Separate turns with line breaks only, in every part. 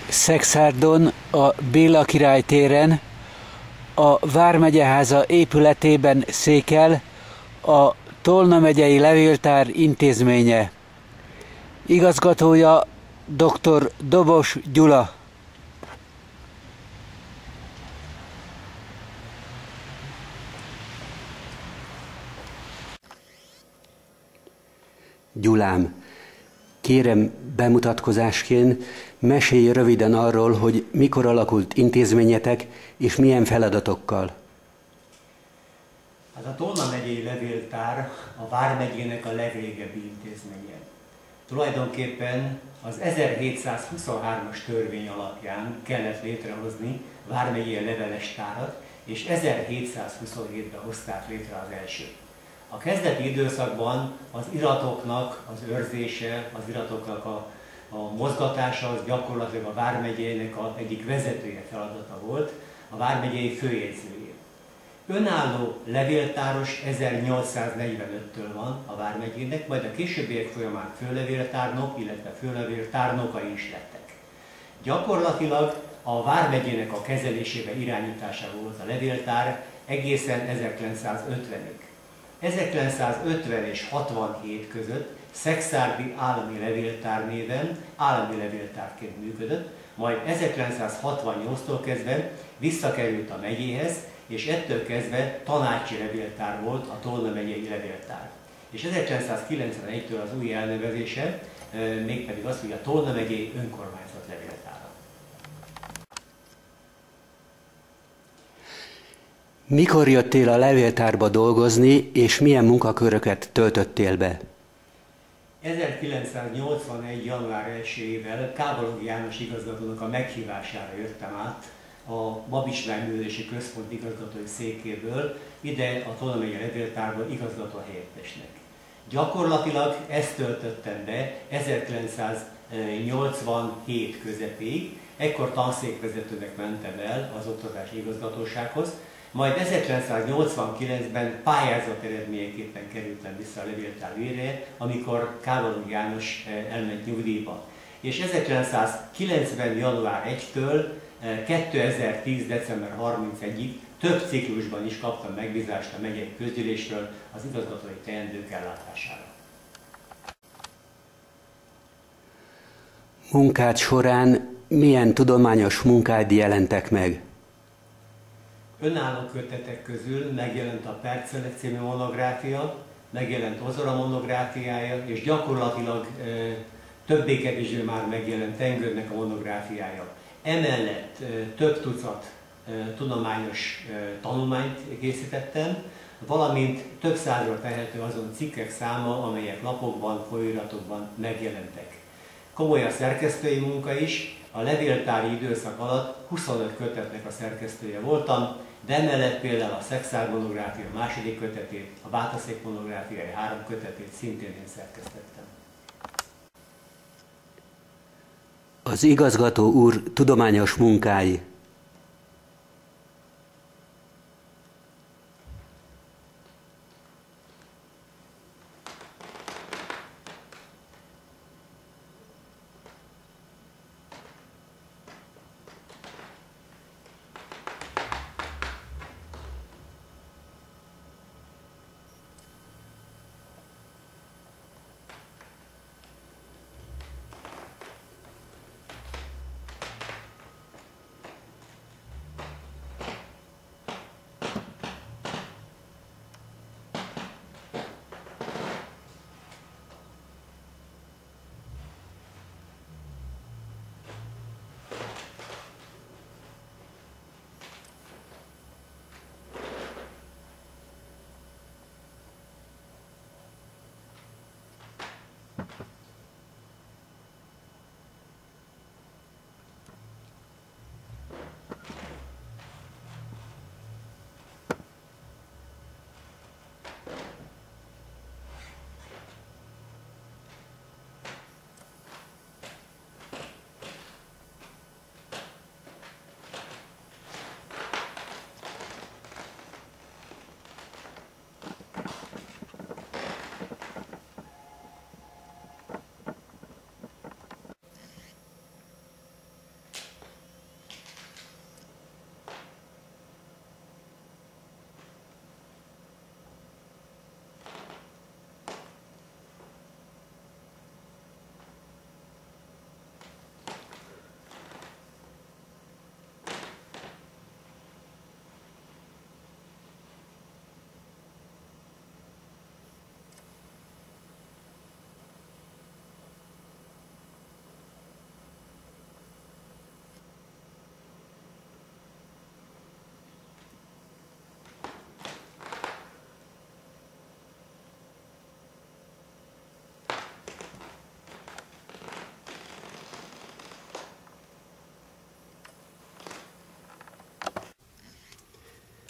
Szekszárdon, a Béla Király téren, a Vármegyeháza épületében székel a Tolna megyei levéltár intézménye. Igazgatója dr. Dobos Gyula. Gyulám, kérem bemutatkozásként mesélj röviden arról, hogy mikor alakult intézményetek és milyen feladatokkal.
Hát a Tolna megyei levéltár a Vármegyének a legrégebbi intézménye. Tulajdonképpen az 1723-as törvény alapján kellett létrehozni Vármegyei levelestárat, és 1727-ben hozták létre az elsőt. A kezdeti időszakban az iratoknak az őrzése, az iratoknak a mozgatása az gyakorlatilag a Vármegyének egyik vezetője feladata volt, a Vármegyei főjegyzője. Önálló levéltáros 1845-től van a Vármegyének, majd a későbbiek folyamán főlevéltárnok, illetve főlevéltárnokai is lettek. Gyakorlatilag a Vármegyének a kezelésébe, irányításában volt a levéltár egészen 1950-ig. 1950 és 67 között Szekszárdi Állami Levéltár néven állami levéltárként működött, majd 1968-tól kezdve visszakerült a megyéhez, és ettől kezdve tanácsi levéltár volt a Tolna megyei levéltár. És 1991-től az új elnevezése mégpedig az, hogy a Tolna megyei önkormányzat levéltára.
Mikor jöttél a levéltárba dolgozni, és milyen munkaköröket töltöttél be?
1981. január 1-ével Kábalog János igazgatónak a meghívására jöttem át a Babislány Művelési Központ igazgatói székéből ide a Tolna megyei levéltárba igazgató helyettesnek. Gyakorlatilag ezt töltöttem be 1987 közepéig, ekkor tanszékvezetőnek mentem el az oktatási igazgatósághoz, majd 1989-ben pályázat eredményeképpen kerültem vissza a levéltár ügyére, amikor Kábalog János elment nyugdíjba. És 1990. január 1-től 2010. december 31-ig több ciklusban is kaptam megbízást a megyei közgyűlésről az igazgatói teendők ellátására.
Munkád során milyen tudományos munkád jelentek meg?
Önálló kötetek közül megjelent a Percelek című monográfia, megjelent Ozora monográfiája, és gyakorlatilag többé-kevésbé már megjelent Tengődnek a monográfiája. Emellett több tucat tudományos tanulmányt készítettem, valamint több százra tehető azon cikkek száma, amelyek lapokban, folyóiratokban megjelentek. Komoly a szerkesztői munka is, a levéltári időszak alatt 25 kötetnek a szerkesztője voltam, de emellett például a Szekszárd monográfia második kötetét, a Bátaszék monográfiai 3 kötetét szintén én szerkesztettem.
Az igazgató úr tudományos munkái.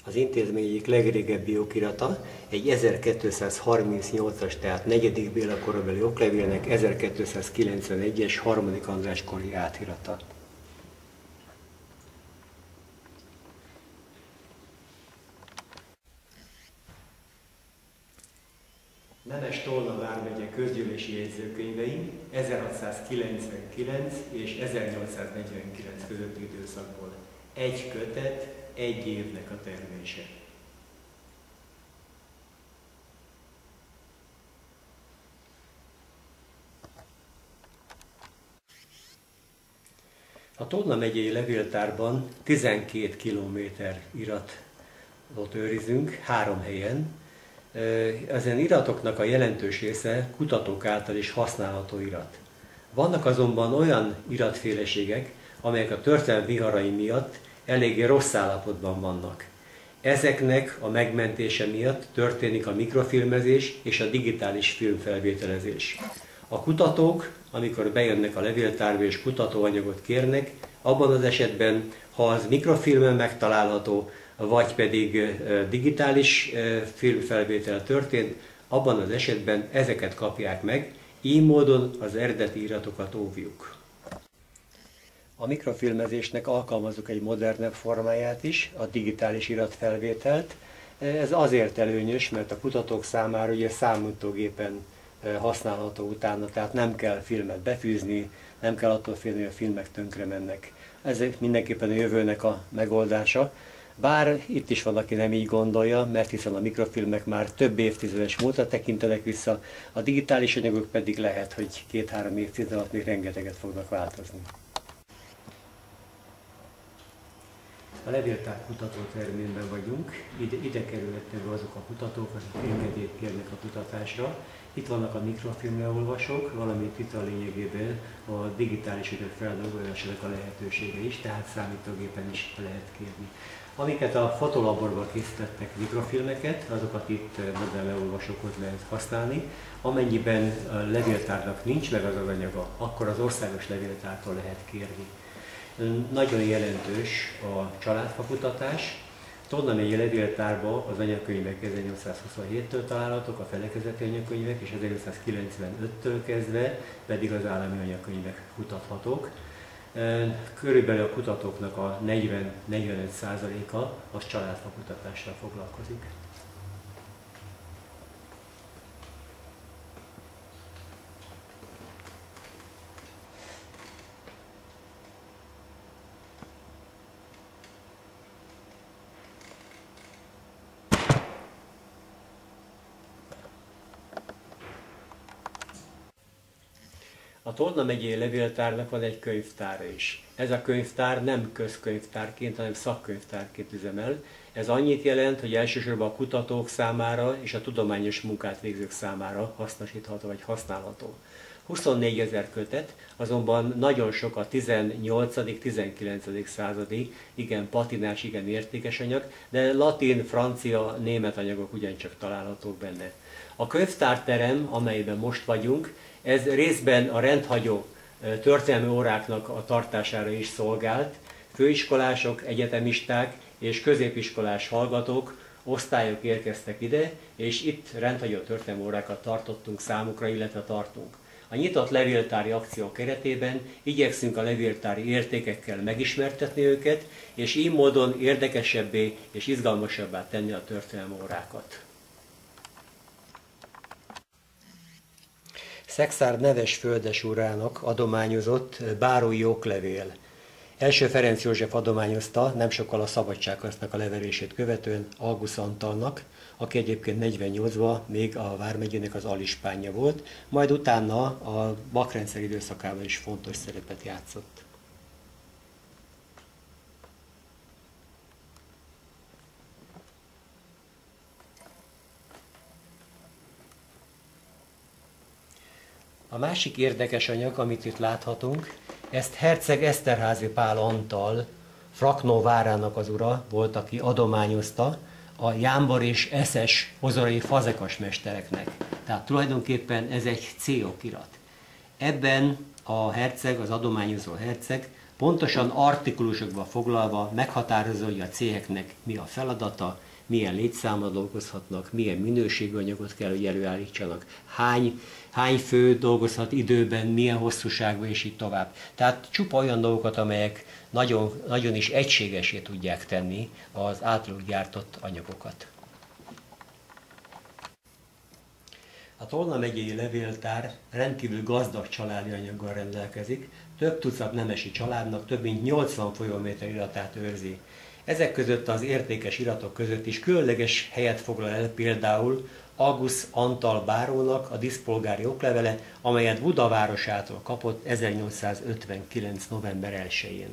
Az intézmény egyik legrégebbi okirata, egy 1238-as, tehát 4. Béla korabeli oklevélnek 1291-es 3. András kori átirata. Nemes-Tolna vármegye közgyűlési jegyzőkönyvei 1699 és 1849 közötti időszakból. Egy kötet, egy évnek a termése. A Tolna megyei levéltárban 12 kilométer iratot őrizünk 3 helyen. Ezen iratoknak a jelentős része kutatók által is használható irat. Vannak azonban olyan iratféleségek, amelyek a történelem viharai miatt eléggé rossz állapotban vannak. Ezeknek a megmentése miatt történik a mikrofilmezés és a digitális filmfelvételezés. A kutatók, amikor bejönnek a levéltárba és kutatóanyagot kérnek, abban az esetben, ha az mikrofilmen megtalálható, vagy pedig digitális filmfelvétel történt, abban az esetben ezeket kapják meg, így módon az eredeti iratokat óvjuk. A mikrofilmezésnek alkalmazunk egy modernebb formáját is, a digitális iratfelvételt. Ez azért előnyös, mert a kutatók számára ugye számítógépen használható utána, tehát nem kell filmet befűzni, nem kell attól félni, hogy a filmek tönkre mennek. Ez mindenképpen a jövőnek a megoldása. Bár itt is van, aki nem így gondolja, mert hiszen a mikrofilmek már több évtizedes múltra tekintenek vissza, a digitális anyagok pedig lehet, hogy 2-3 évtized alatt még rengeteget fognak változni. A levéltár kutatótermében vagyunk, ide kerülhetnek be azok a kutatók, akik engedélyt kérnek a kutatásra. Itt vannak a mikrofilmleolvasók, valamint itt a lényegében a digitális anyag feldolgozásának a lehetősége is, tehát számítógépen is lehet kérni. Amiket a fotolaborban készítettek mikrofilmeket, azokat itt modern leolvasókhoz lehet használni. Amennyiben a levéltárnak nincs meg az anyaga, akkor az országos levéltártól lehet kérni. Nagyon jelentős a családfakutatás. Tolna megyei levéltárban az anyagkönyvek 1827-től találhatók, a felekezeti anyagkönyvek, és 1995-től kezdve pedig az állami anyagkönyvek kutathatók. Körülbelül a kutatóknak a 40-45%-a az családfakutatással foglalkozik. A Tolna megyei levéltárnak van egy könyvtára is. Ez a könyvtár nem közkönyvtárként, hanem szakkönyvtárként üzemel. Ez annyit jelent, hogy elsősorban a kutatók számára és a tudományos munkát végzők számára hasznosítható vagy használható. 24 000 kötet, azonban nagyon sok a 18.-19. századi, igen patinás, igen értékes anyag, de latin, francia, német anyagok ugyancsak találhatók benne. A könyvtárterem, amelyben most vagyunk, ez részben a rendhagyó történelmi óráknak a tartására is szolgált. Főiskolások, egyetemisták és középiskolás hallgatók, osztályok érkeztek ide, és itt rendhagyó történelmi órákat tartottunk számukra, illetve tartunk. A nyitott levéltári akció keretében igyekszünk a levéltári értékekkel megismertetni őket, és így módon érdekesebbé és izgalmasabbá tenni a történelmi órákat. Szekszárd neves földesúrának adományozott bárói oklevél. Első Ferenc József adományozta nem sokkal a szabadságharcnak a leverését követően Augusz Antalnak, aki egyébként 48-ban még a vármegyének az alispánja volt, majd utána a vakrendszer időszakában is fontos szerepet játszott. A másik érdekes anyag, amit itt láthatunk, ezt herceg Eszterházy Pál Antal, Fraknó várának az ura volt, aki adományozta a Jámbor és Eszes ozorai fazekas mestereknek. Tehát tulajdonképpen ez egy C-okirat. Ebben a herceg, az adományozó herceg pontosan artikulusokba foglalva meghatározza, hogy a céheknek mi a feladata,
milyen létszámmal dolgozhatnak, milyen minőségű anyagot kell, hogy előállítsanak, hány fő dolgozhat időben, milyen hosszúságban, és így tovább. Tehát csupa olyan dolgokat, amelyek nagyon, nagyon is egységesé tudják tenni az általuk gyártott anyagokat. A Tolna megyei levéltár rendkívül gazdag családi anyaggal rendelkezik, több tucat nemesi családnak több mint 80 folyóméter iratát őrzi. Ezek között az értékes iratok között is különleges helyet foglal el például Augusz Antal bárónak a díszpolgári oklevele, amelyet Buda városától kapott 1859. november 1-én.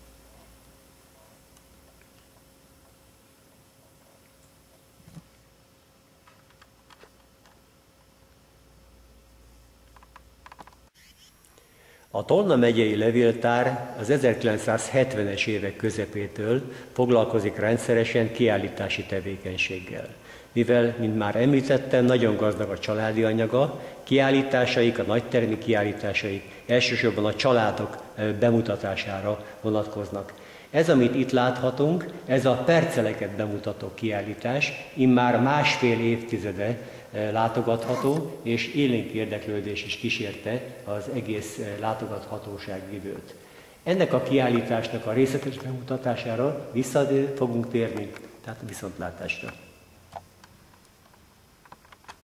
A Tolna megyei levéltár az 1970-es évek közepétől foglalkozik rendszeresen kiállítási tevékenységgel. Mivel, mint már említettem, nagyon gazdag a családi anyaga, kiállításaik, a nagytermi kiállításaik elsősorban a családok bemutatására vonatkoznak. Ez, amit itt láthatunk, ez a perceleket bemutató kiállítás, immár másfél évtizede látogatható, és élénk érdeklődés is kísérte az egész látogathatósági időt. Ennek a kiállításnak a részletes bemutatására vissza fogunk térni, tehát viszontlátásra.